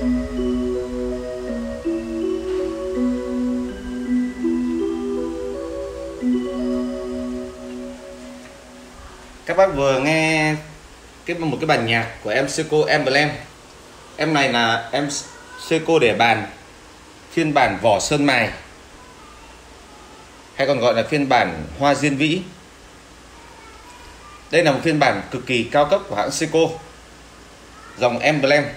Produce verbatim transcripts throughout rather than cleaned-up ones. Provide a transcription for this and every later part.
Các bác vừa nghe cái một cái bản nhạc của em Seiko Emblem. Em này là em Seiko để bàn phiên bản vỏ sơn mài, hay còn gọi là phiên bản hoa diên vĩ. Đây là một phiên bản cực kỳ cao cấp của hãng Seiko, dòng Emblem.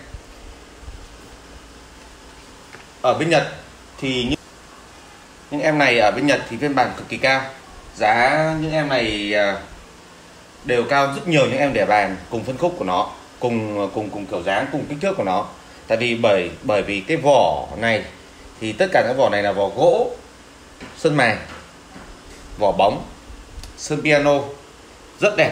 Ở bên Nhật thì những, những em này ở bên Nhật thì phiên bản cực kỳ cao. Giá những em này đều cao rất nhiều những em để bàn cùng phân khúc của nó, cùng cùng cùng kiểu dáng, cùng kích thước của nó. Tại vì bởi bởi vì cái vỏ này thì tất cả các vỏ này là vỏ gỗ sơn mài, vỏ bóng sơn piano, rất đẹp.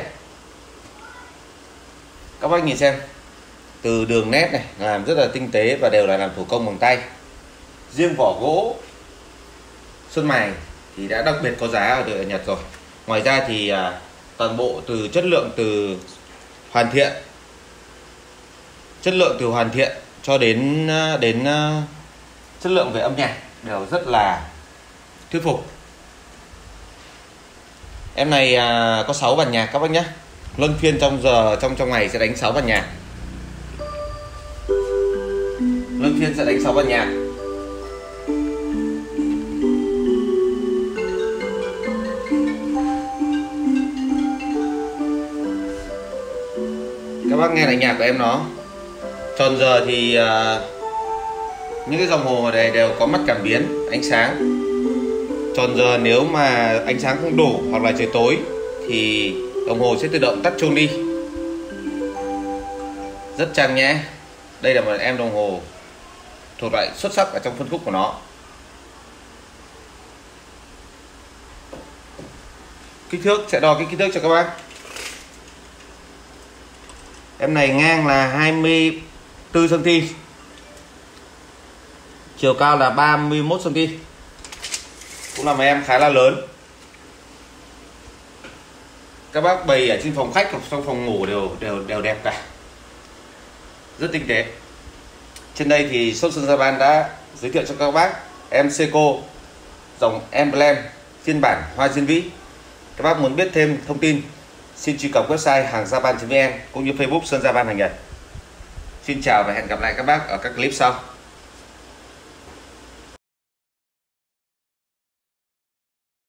Các bác nhìn xem, từ đường nét này làm rất là tinh tế và đều là làm thủ công bằng tay. Riêng vỏ gỗ sơn mài thì đã đặc biệt có giá ở Nhật rồi. Ngoài ra thì à, toàn bộ từ chất lượng từ hoàn thiện, chất lượng từ hoàn thiện cho đến đến chất lượng về âm nhạc đều rất là thuyết phục. Em này à, có sáu bản nhạc các bác nhé. Luân phiên trong giờ trong trong ngày sẽ đánh sáu bản nhạc. Luân phiên sẽ đánh sáu bản nhạc. Các bác nghe lại nhạc của em nó. Tròn giờ thì uh, những cái đồng hồ này đều có mắt cảm biến ánh sáng. Tròn giờ nếu mà ánh sáng không đủ hoặc là trời tối thì đồng hồ sẽ tự động tắt chuông đi. Rất trang nhẽ. Đây là một em đồng hồ thuộc loại xuất sắc ở trong phân khúc của nó. Kích thước sẽ đo cái kích thước cho các bác. Em này ngang là hai mươi tư xăng ti mét, chiều cao là ba mươi mốt xăng ti mét, cũng là một em khá là lớn. Các bác bày ở trên phòng khách hoặc trong phòng ngủ đều đều đều đẹp cả, rất tinh tế. Trên đây thì shop Sơn Japan đã giới thiệu cho các bác em Seiko dòng Emblem phiên bản hoa diên vĩ. Các bác muốn biết thêm thông tin xin truy cập website hàng japan chấm vn cũng như Facebook Sơn Japan hàng Nhật. Xin chào và hẹn gặp lại các bác ở các clip sau.